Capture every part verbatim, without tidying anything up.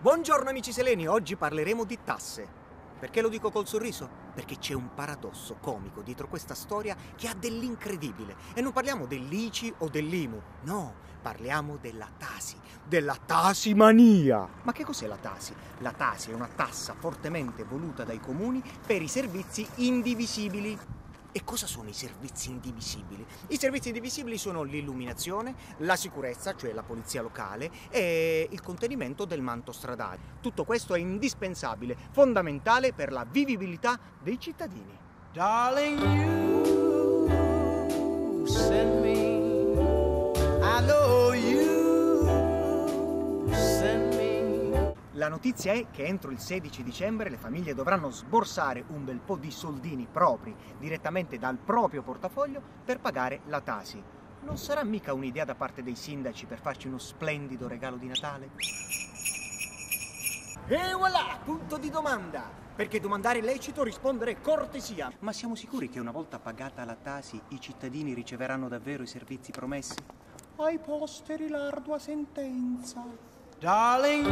Buongiorno amici seleni, oggi parleremo di tasse. Perché lo dico col sorriso? Perché c'è un paradosso comico dietro questa storia che ha dell'incredibile. E non parliamo dell'I C I o dell'I M U, no, parliamo della Tasi, della tasimania. Ma che cos'è la Tasi? La Tasi è una tassa fortemente voluta dai comuni per i servizi indivisibili. E cosa sono i servizi indivisibili? I servizi indivisibili sono l'illuminazione, la sicurezza, cioè la polizia locale, e il contenimento del manto stradale. Tutto questo è indispensabile, fondamentale per la vivibilità dei cittadini. Darling, you send me, I know you send me. La notizia è che entro il sedici dicembre le famiglie dovranno sborsare un bel po' di soldini propri direttamente dal proprio portafoglio per pagare la Tasi. Non sarà mica un'idea da parte dei sindaci per farci uno splendido regalo di Natale? E voilà, punto di domanda! Perché domandare è lecito, rispondere è cortesia. Ma siamo sicuri che una volta pagata la Tasi i cittadini riceveranno davvero i servizi promessi? Ai posteri l'ardua sentenza. Darling,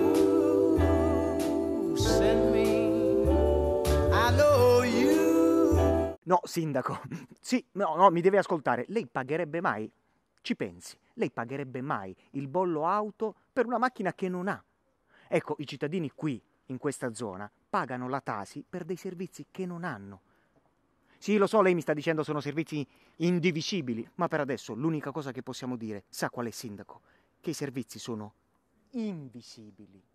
you send me, I know you. No, sindaco, sì, no, no, mi deve ascoltare. Lei pagherebbe mai, ci pensi, lei pagherebbe mai il bollo auto per una macchina che non ha? Ecco, i cittadini qui, in questa zona, pagano la Tasi per dei servizi che non hanno. Sì, lo so, lei mi sta dicendo sono servizi indivisibili, ma per adesso l'unica cosa che possiamo dire, sa qual è, sindaco? Che i servizi sono invisibili.